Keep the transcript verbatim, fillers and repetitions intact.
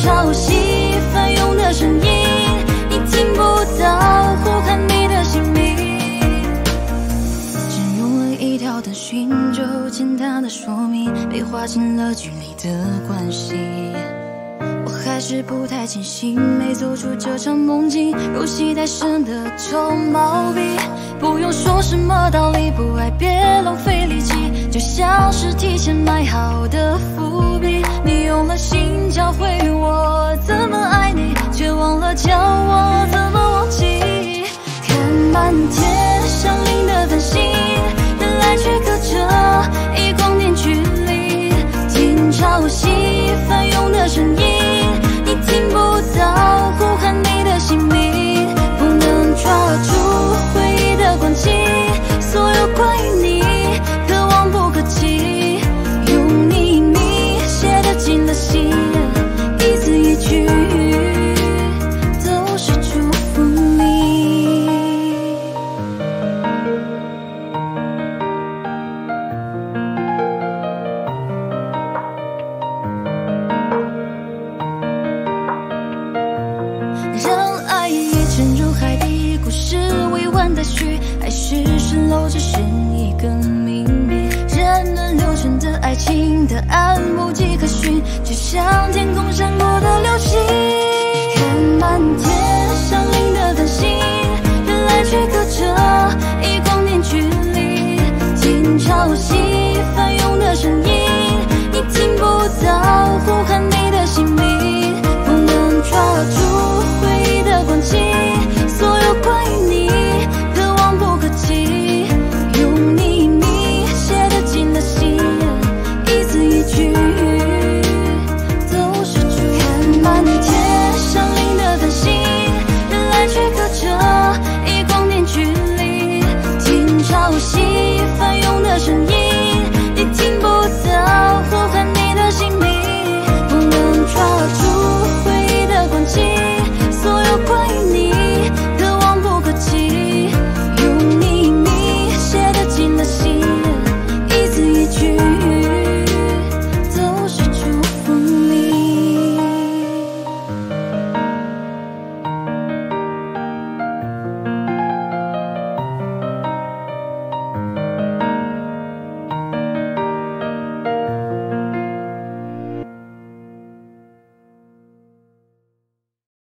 潮汐翻涌的声音，你听不到呼喊你的姓名。只用了一条短讯，就简单的说明，被划进了距离的关系。我还是不太清醒，没走出这场梦境，游戏太深的臭毛病。不用说什么道理，不爱别浪费力气，就像是提前埋好的伏笔。你用了心教会我怎么爱你，却忘了教我怎么忘记。看满天相邻的繁星，人来去隔着一光年距离。听潮汐翻涌的声音，你听不到呼喊你的姓名。不能抓住回忆的关机，所有关于你可望不可及。用秘密写得进了心，一字一句都是祝福你。让爱也沉入海底，故事未完待续，还是蜃楼只是一个秘密。人轮流转的爱情，答案无迹可寻，就像天空